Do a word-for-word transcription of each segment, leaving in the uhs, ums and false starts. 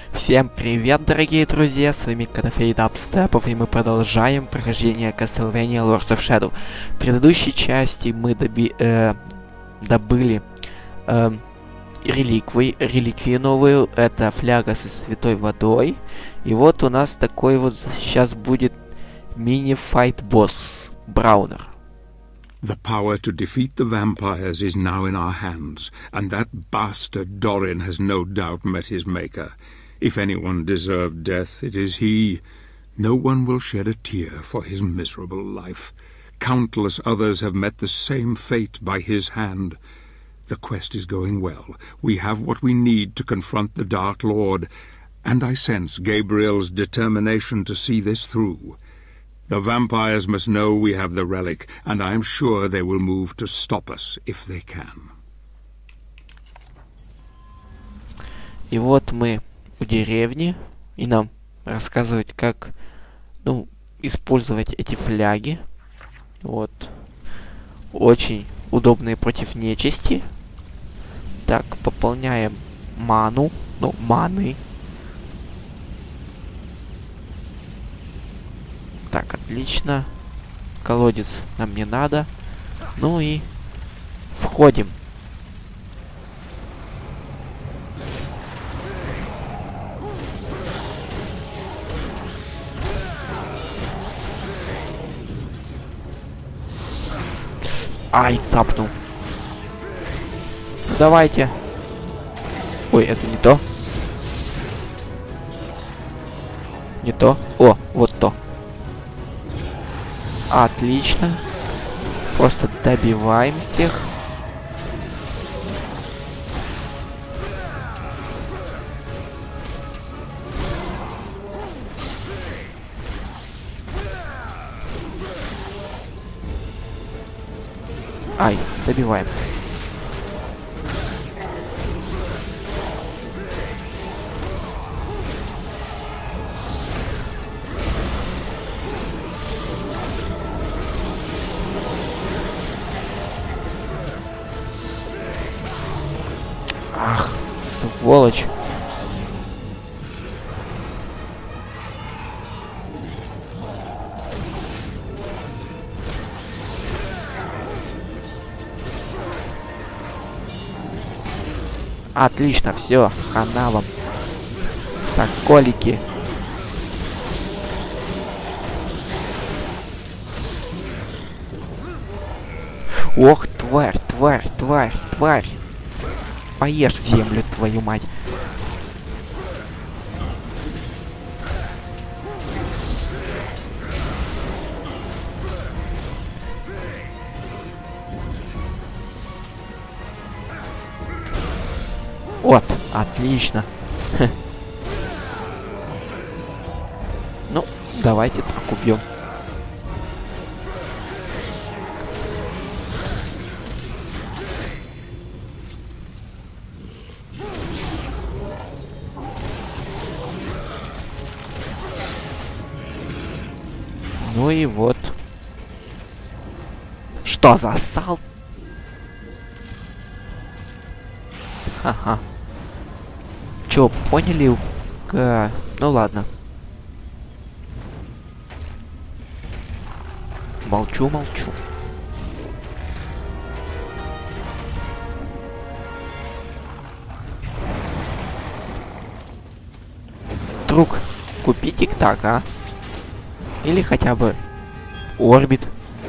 Всем привет, дорогие друзья, с вами Котофей Дабстепов, и мы продолжаем прохождение Castlevania Lords of Shadow. В предыдущей части мы доби э, добыли э, реликвии, реликвию новую, это фляга со святой водой. И вот у нас такой вот сейчас будет мини-файт-босс, Браунер. The power to defeat the vampires is now in our hands, and that bastard Dorin has no doubt met his maker. If anyone deserved death, it is he. No one will shed a tear for his miserable life. Countless others have met the same fate by his hand. The quest is going well. We have what we need to confront the Dark Lord, and I sense Gabriel's determination to see this through. The vampires must know we have the relic, and I am sure they will move to stop us if they can. И вот мы у деревни, и нам рассказывают, как, ну, использовать эти фляги. Вот. Очень удобные против нечисти. Так, пополняем ману, ну, маны. Так, отлично. Колодец нам не надо. Ну и входим. Ай, цапнул. Ну, давайте. Ой, это не то. Не то. О, вот то. Отлично. Просто добиваем всех. Ай, добиваем. Ах, сволочь. Отлично, все, хана вам. Соколики. Ох, тварь, тварь, тварь, тварь. Поешь землю, твою мать. Вот, отлично. Хе. Ну, давайте так убьем. Ну и вот. Что за ассалт? Ага. Чё, поняли? Э, ну ладно. Молчу, молчу. Друг, купи тик-так, а? Или хотя бы орбит.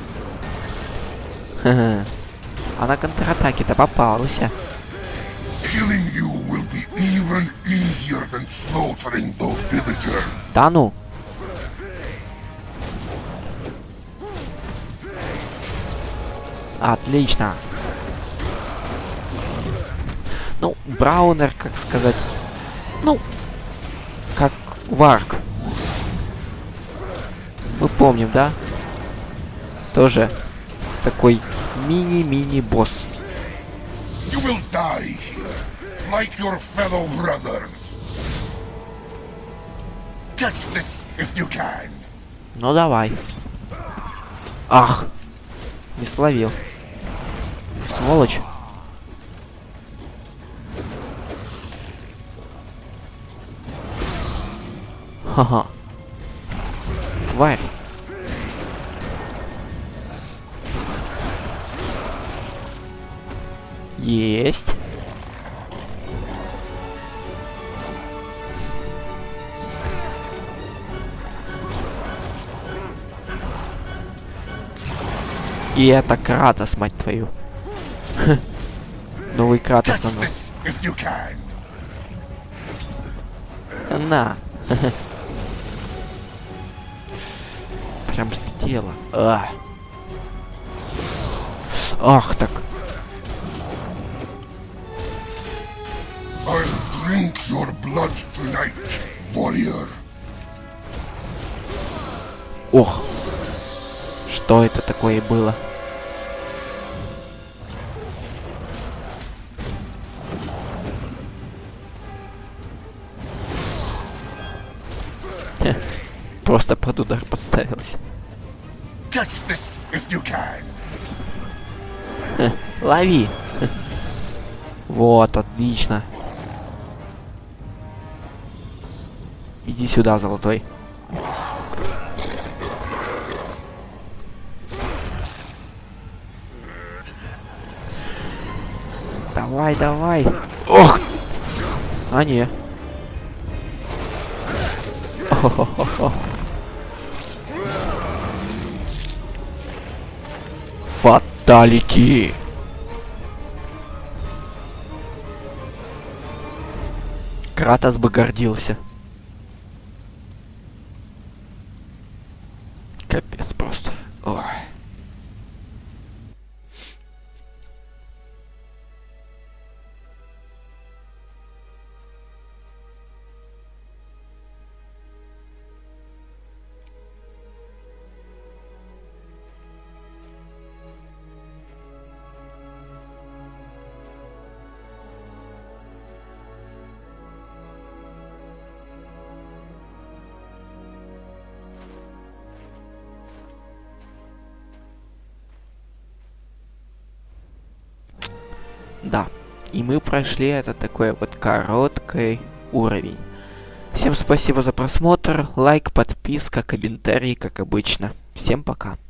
Ха-ха. А на контратаке-то попался. Да ну. Отлично. Ну, Браунер, как сказать. Ну, как Варк. Мы помним, да? Тоже такой мини-мини-босс. You will die here, like your fellow brothers. Catch this if you can. Ну давай. Ах, не словил. Сволочь. Ха-ха. Тварь. Есть. И это Кратос, мать твою. Новый Кратос на нас. На. Прям с тела. А. Ах так. I'll drink your blood tonight, warrior. Ох. Что это такое было? Хе, просто под удар подставился. Catch this if you can. Хе, лови. Хе. Вот, отлично. Иди сюда, золотой. Давай, давай. Ох! А не. О-хо-хо-хо. Фаталити. Кратос бы гордился. Капец просто. Ой. Да, и мы прошли это такой вот короткий уровень. Всем спасибо за просмотр, лайк, подписка, комментарий, как обычно. Всем пока.